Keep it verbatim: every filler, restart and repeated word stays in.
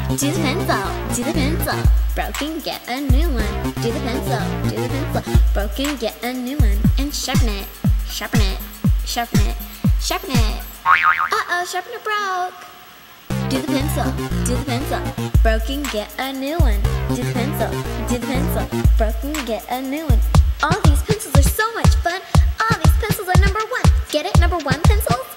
Do the pencil, do the pencil. Broken, get a new one. Do the pencil, do the pencil. Broken, get a new one. And sharpen it, sharpen it, sharpen it, sharpen it. Uh-oh, sharpener broke. Do the pencil, do the pencil. Broken, get a new one. Do the pencil, do the pencil. Broken, get a new one. All these pencils are so much fun. All these pencils are number one. Get it? Number one pencils?